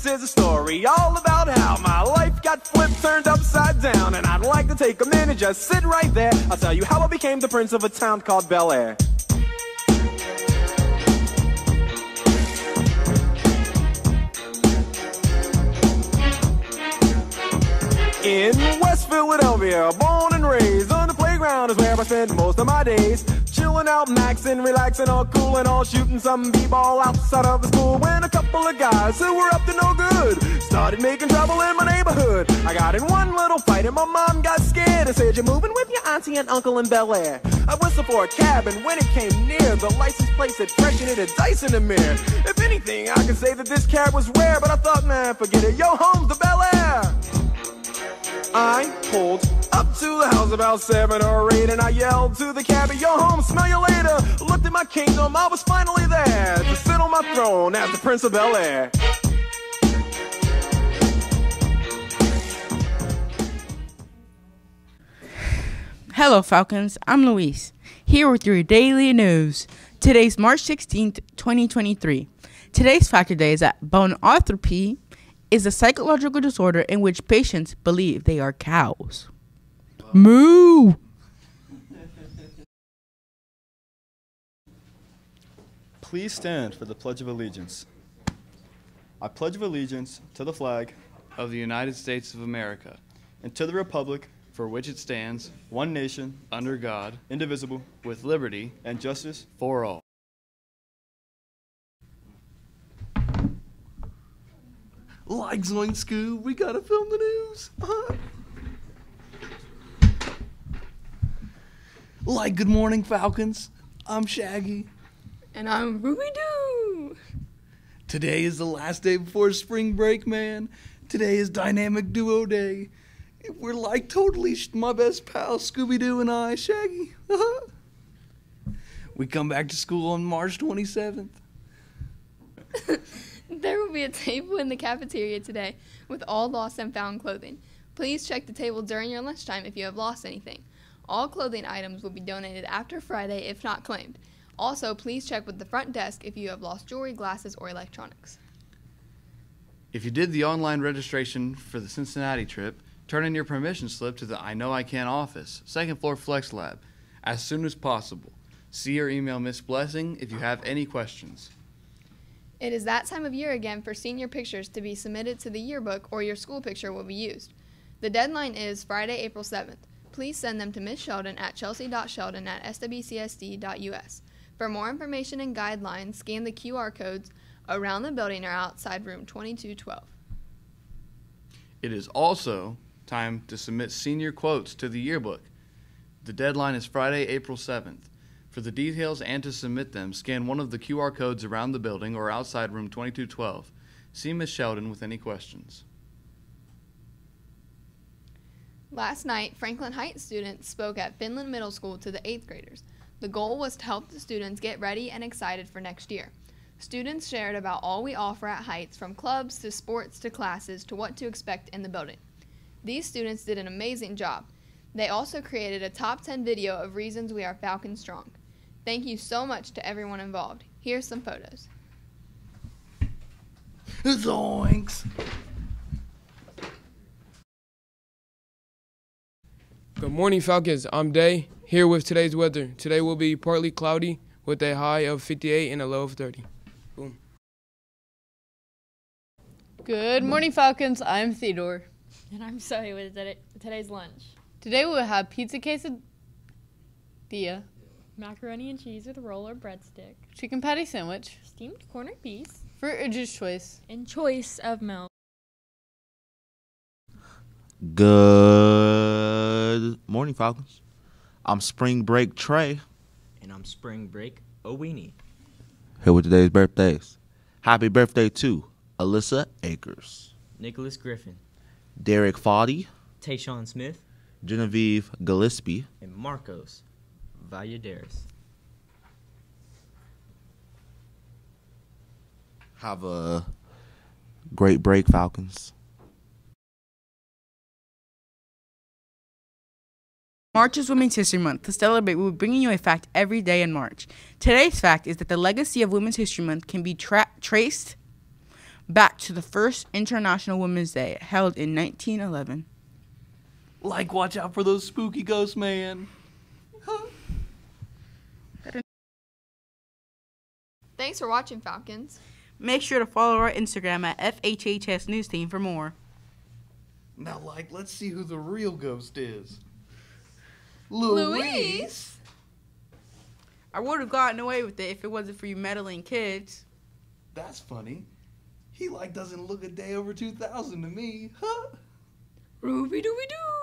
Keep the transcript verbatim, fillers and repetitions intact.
is a story all about how my life got flipped, turned upside down. And I'd like to take a minute, just sit right there. I'll tell you how I became the prince of a town called Bel Air. In West Philadelphia, born and raised, on the playground is where I spent most of my days. Chilling out, maxing, relaxing, all cool and all, shooting some b-ball outside of the school. When a couple of guys who were up to no good started making trouble in my neighborhood. I got in one little fight and my mom got scared and said, "You're moving with your auntie and uncle in Bel Air." I whistled for a cab and when it came near, the license plate said fresh and it had dice in the mirror. If anything, I could say that this cab was rare, but I thought, man, forget it, yo, home's the Bel Air. I pulled up to the house about seven or eight, and I yelled to the cabbie, "Yo, home, smell you later." Looked at my kingdom, I was finally there to sit on my throne as the Prince of Bel Air. Hello, Falcons. I'm Luis, here with your daily news. Today's March sixteenth, twenty twenty-three. Today's fact today is that bonearthropy is a psychological disorder in which patients believe they are cows. Wow. Moo! Please stand for the Pledge of Allegiance. I pledge of allegiance to the flag of the United States of America and to the republic for which it stands, one nation, under God, indivisible, with liberty and justice for all. Like Zoink Scoob, we gotta film the news. Uh-huh. Like Good Morning Falcons, I'm Shaggy. And I'm Ruby Doo. Today is the last day before spring break, man. Today is Dynamic Duo Day. We're like totally sh- my best pal, Scooby-Doo and I, Shaggy. Uh-huh. We come back to school on March twenty-seventh. There will be a table in the cafeteria today with all lost and found clothing. Please check the table during your lunchtime if you have lost anything. All clothing items will be donated after Friday if not claimed. Also, please check with the front desk if you have lost jewelry, glasses, or electronics. If you did the online registration for the Cincinnati trip, turn in your permission slip to the I Know I Can office, second floor Flex Lab, as soon as possible. See or email Miss Blessing if you have any questions. It is that time of year again for senior pictures to be submitted to the yearbook or your school picture will be used. The deadline is Friday, April seventh. Please send them to Miss Sheldon at chelsea dot sheldon at s w c s d dot u s. For more information and guidelines, scan the Q R codes around the building or outside room twenty-two twelve. It is also time to submit senior quotes to the yearbook. The deadline is Friday, April seventh. For the details and to submit them, scan one of the Q R codes around the building or outside room twenty-two twelve. See Miss Sheldon with any questions. Last night, Franklin Heights students spoke at Finland Middle School to the eighth graders. The goal was to help the students get ready and excited for next year. Students shared about all we offer at Heights, from clubs to sports to classes to what to expect in the building. These students did an amazing job. They also created a top ten video of reasons we are Falcon strong. Thank you so much to everyone involved. Here's some photos. Zoinks! Good morning, Falcons. I'm Day, here with today's weather. Today will be partly cloudy with a high of fifty-eight and a low of thirty. Boom. Good morning, Falcons. I'm Theodore. And I'm sorry with today's lunch. Today we will have pizza quesadilla, macaroni and cheese with a roll or breadstick, chicken patty sandwich, steamed corned beef, fruit or juice choice, and choice of milk. Good morning, Falcons. I'm Spring Break Trey. And I'm Spring Break Owini. Here with today's birthdays. Happy birthday to Alyssa Akers, Nicholas Griffin, Derek Foddy, Tayshawn Smith, Genevieve Gillespie, and Marcos Valladares. Have a great break, Falcons. March is Women's History Month. To celebrate, we'll be bringing you a fact every day in March. Today's fact is that the legacy of Women's History Month can be tra- traced back to the first International Women's Day held in nineteen eleven. Like, watch out for those spooky ghosts, man. Thanks for watching, Falcons. Make sure to follow our Instagram at F H H S News Team for more. Now, like, let's see who the real ghost is. Luis? I would have gotten away with it if it wasn't for you meddling kids. That's funny. He, like, doesn't look a day over two thousand to me. Huh? Ruby dooby doo.